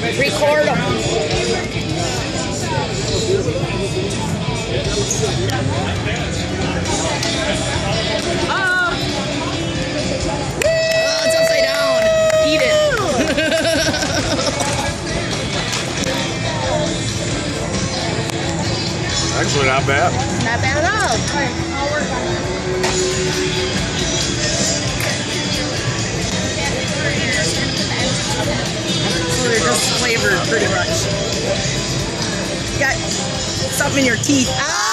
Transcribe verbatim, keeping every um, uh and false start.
Record them. Oh! Oh, it's upside down. Eat it. Actually, not bad. Not bad at all. All right, I'll work on it. So they're just flavored pretty much. You got something in your teeth. Ah!